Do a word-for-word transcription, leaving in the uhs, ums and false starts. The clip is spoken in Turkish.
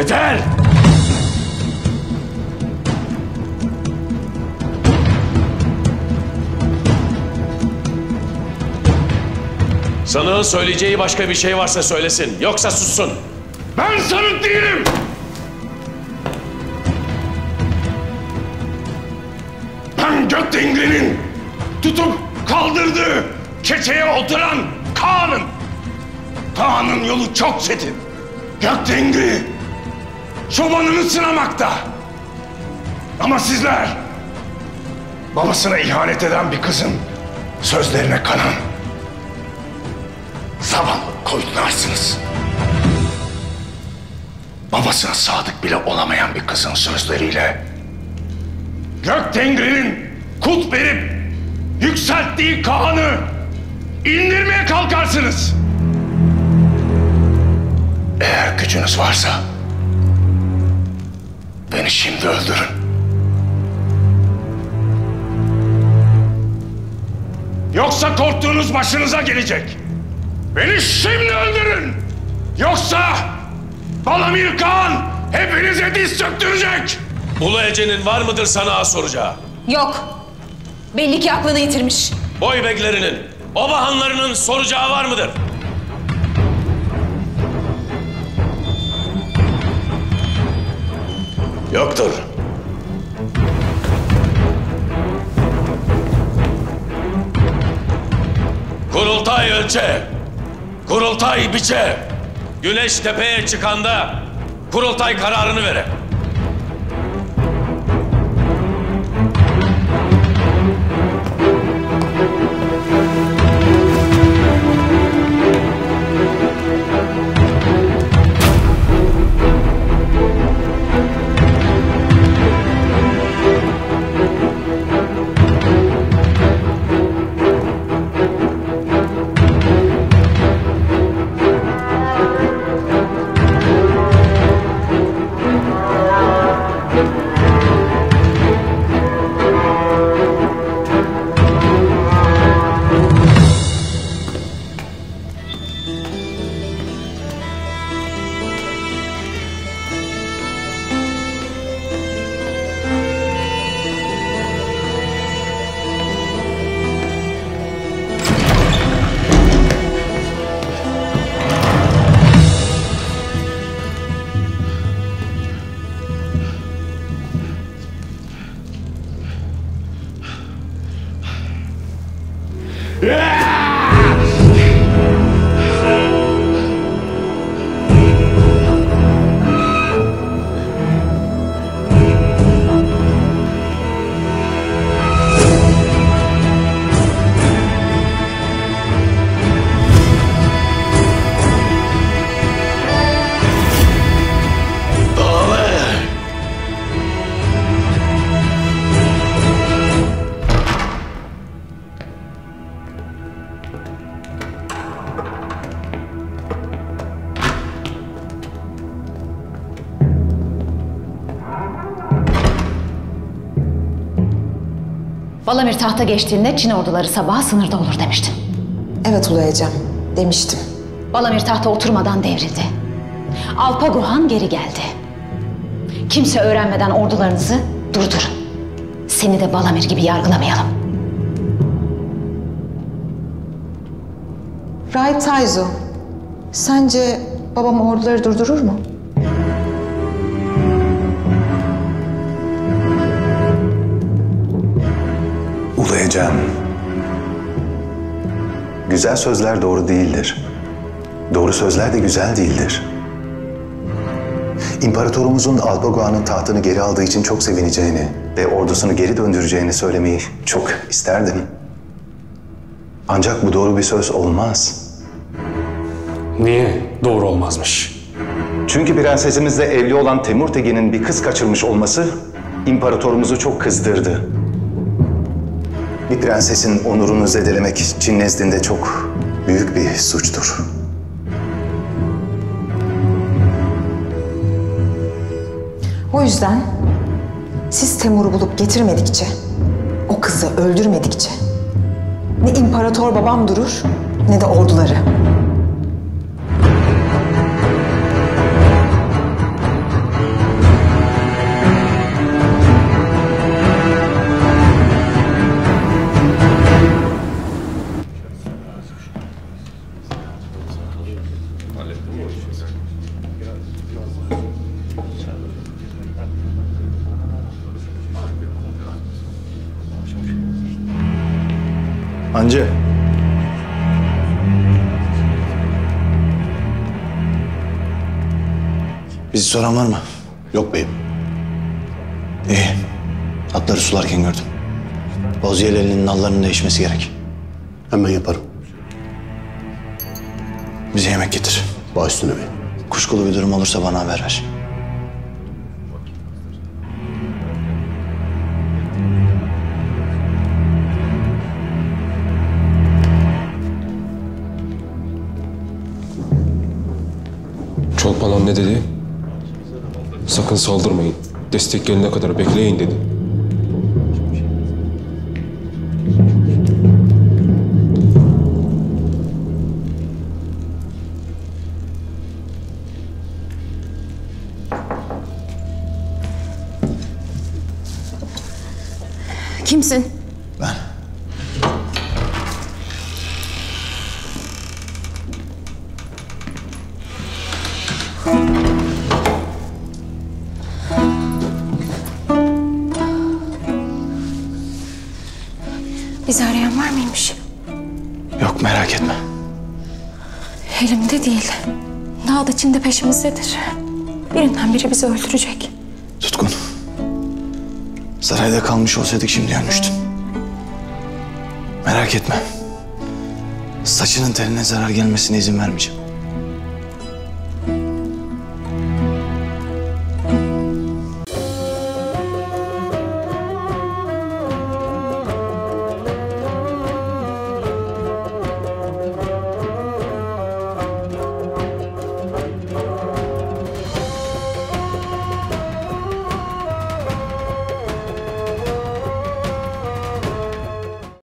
Yeter! Sanığın söyleyeceği başka bir şey varsa söylesin, yoksa sussun. Ben sanık değilim! Ben Göktengri'nin tutup kaldırdığı keçeye oturan Kaan'ım. Kaan'ın yolu çok çetin. Göktengri çobanını sınamakta. Ama sizler babasına ihanet eden bir kızın sözlerine kanan zavallı koyunlarsınız. Babasına sadık bile olamayan bir kızın sözleriyle Göktengri'nin kut verip yükselttiği Kaan'ı indirmeye kalkarsınız. Eğer gücünüz varsa beni şimdi öldürün. Yoksa korktuğunuz başınıza gelecek. Beni şimdi öldürün. Yoksa Balamir Kaan hepinize diz çöktürecek. Ulu Ece'nin var mıdır sana soracağı? Yok. Belli ki aklını yitirmiş. Boy beklerinin, oba hanlarının soracağı var mıdır? Yoktur. Kurultay ölçe, kurultay biçe. Güneş tepeye çıkanda kurultay kararını vere. Balamir tahta geçtiğinde Çin orduları sabaha sınırda olur demiştin. Evet Ulu Ecem, demiştim. Balamir tahta oturmadan devrildi. Alpaguhan geri geldi. Kimse öğrenmeden ordularınızı durdurun. Seni de Balamir gibi yargılamayalım. Rahip Tayzu, sence babam orduları durdurur mu? Ulu Ecem, güzel sözler doğru değildir. Doğru sözler de güzel değildir. İmparatorumuzun Alpaguhan'ın tahtını geri aldığı için çok sevineceğini ve ordusunu geri döndüreceğini söylemeyi çok isterdim. Ancak bu doğru bir söz olmaz. Niye doğru olmazmış? Çünkü prensesimizle evli olan Temurtegin'in bir kız kaçırmış olması imparatorumuzu çok kızdırdı. Bir prensesin onurunu zedelemek Çin nezdinde çok büyük bir suçtur. O yüzden siz Temur'u bulup getirmedikçe, o kızı öldürmedikçe ne imparator babam durur ne de orduları. Hancı. Bizi soran var mı? Yok beyim. İyi. Atları sularken gördüm. Bozyelelinin nallarının değişmesi gerek. Hemen yaparım. Bize yemek getir. Baş üstüne beyim. Kuşkulu bir durum olursa bana haber ver. Çolpan ne dedi? Sakın saldırmayın. Destek gelene kadar bekleyin dedi. Kimsin? Ben. Bizi arayan var mıymış? Yok merak etme. Elimde değil. Dağda içinde peşimizdedir. Birinden biri bizi öldürecek. Tutkun. Sarayda kalmış olsaydık şimdi ölmüştün. Merak etme. Saçının teline zarar gelmesine izin vermeyeceğim.